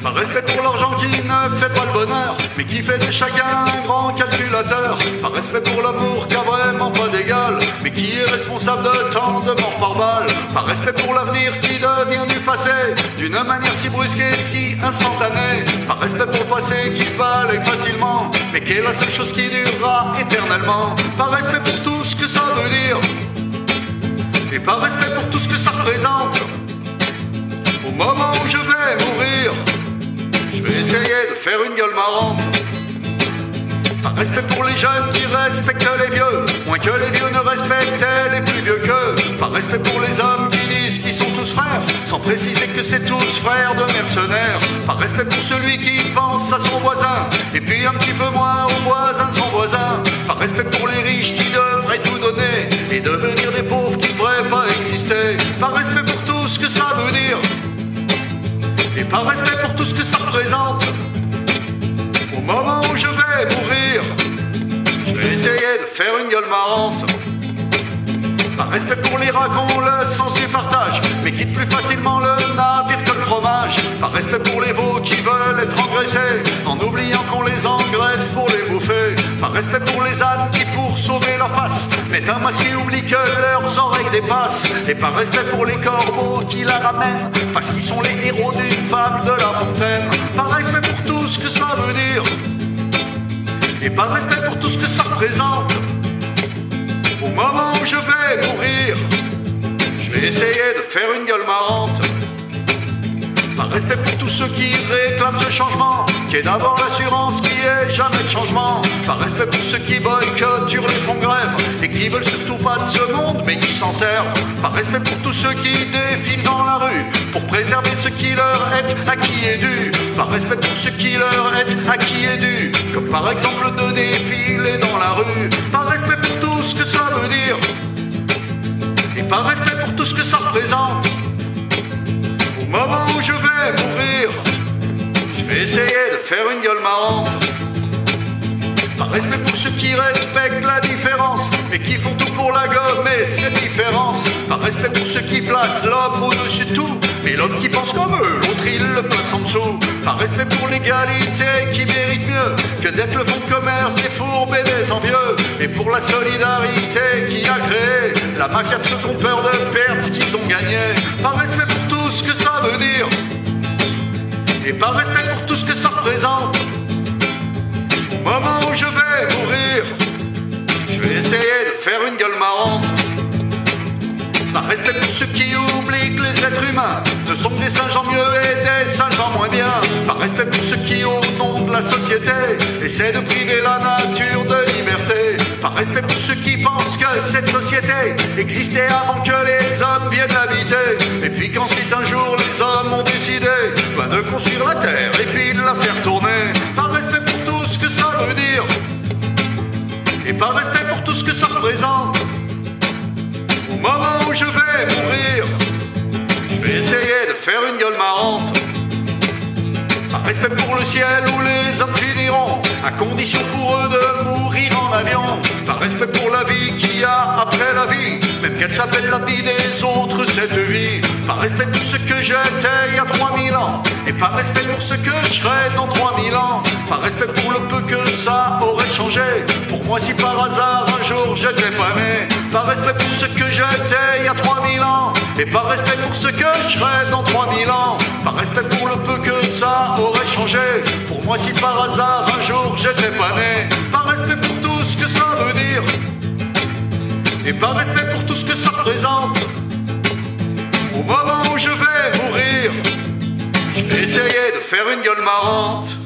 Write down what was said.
Par respect pour l'argent qui ne fait pas le bonheur, mais qui fait de chacun un grand calculateur. Par respect pour l'amour qui a vraiment pas d'égal, mais qui est responsable de tant de morts par balle. Par respect pour l'avenir qui devient du passé, d'une manière si brusque et si instantanée. Par respect pour le passé qui se balaye facilement, mais qui est la seule chose qui durera éternellement. Par respect pour tout ce que ça veut dire, et par respect pour tout ce que ça représente. Au moment où je vais mourir, je vais essayer de faire une gueule marrante. Par respect pour les jeunes qui respectent les vieux, moins que les vieux ne respectaient les plus vieux qu'eux. Par respect pour les hommes qui disent qu'ils sont tous frères, sans préciser que c'est tous frères de mercenaires. Par respect pour celui qui pense à son voisin, et puis un petit peu moins au voisin de son voisin. Par respect pour les riches qui devraient tout donner, et devenir des pauvres qui ne devraient pas exister. Par respect pour tout ce que ça veut dire, et par respect pour tout ce que ça représente. Au moment où je vais mourir, je vais essayer de faire une gueule marrante. Par respect pour les rats qui ont le sens du partage, mais quittent plus facilement le navire que le fromage. Par respect pour les veaux qui veulent être engraissés, en oubliant qu'on les engraisse pour les bouffer. Par respect pour les ânes qui, pour sauver leur face, mettent un masque et oublient que leurs oreilles dépassent. Et par respect pour les corbeaux qui la ramènent, parce qu'ils sont les héros d'une fable de La Fontaine. Par respect pour tout ce que ça veut dire, et par respect pour tout ce que ça représente. Au moment où je vais mourir, je vais essayer de faire une gueule marrante. Par respect pour tous ceux qui réclament ce changement, qui est d'abord l'assurance qui est jamais de changement. Par respect pour ceux qui boycottent, hurlent et font grève, et qui veulent surtout pas de ce monde mais qui s'en servent. Par respect pour tous ceux qui défilent dans la rue, pour préserver ce qui leur est acquis et dû. Par respect pour ce qui leur est acquis et dû, comme par exemple de défiler dans la rue. Par respect pour tout ce que ça veut dire, et par respect pour tout ce que ça représente. Au moment où je vais mourir, je vais essayer de faire une gueule marrante. Par respect pour ceux qui respectent la différence, mais qui font tout pour la gommer cette différence. Par respect pour ceux qui placent l'homme au-dessus de tout, mais l'homme qui pense comme eux, l'autre il le place en dessous. Par respect pour l'égalité qui mérite mieux que d'être le fonds de commerce des fourbes et des envieux. Et pour la solidarité qui a créé la mafia de ceux qui ont peur de perdre ce qu'ils ont gagné. Par respect pour tout ce que ça veut dire, et par respect pour tout ce que ça représente. Au moment où je vais mourir, je vais essayer de faire une gueule marrante. Par respect pour ceux qui oublient que les êtres humains ne sont que des singes en mieux et des singes en moins bien. Par respect pour ceux qui, au nom de la société, essaient de priver la nature de liberté. Par respect pour ceux qui pensent que cette société existait avant que les hommes viennent l'habiter, et puis qu'ensuite un jour les hommes ont décidé de construire la terre et puis de la faire tourner. Par respect pour tout ce que ça veut dire, et par respect pour tout ce que ça représente. Au moment où je vais mourir, je vais essayer de faire une gueule marrante. Par respect pour le ciel où les hommes finiront, à condition pour eux de mourir en avion. Par respect pour la vie qu'il y a après la vie, même qu'elle s'appelle la vie des autres, cette vie. Par respect pour ce que j'étais il y a 3000 ans, et par respect pour ce que je serai dans 3000 ans. Par respect pour le peu que ça aurait changé pour moi si par hasard un jour j'étais pas né. Par respect pour ce que j'étais il y a 3000 ans, et par respect pour ce que je serai dans 3000 ans. Par respect pour le peu que ça aurait changé pour moi si par hasard un jour j'étais pas né. Par respect pour tout ce que ça veut dire, et par respect pour tout ce que ça représente. Au moment où je vais mourir, je vais essayer de faire une gueule marrante.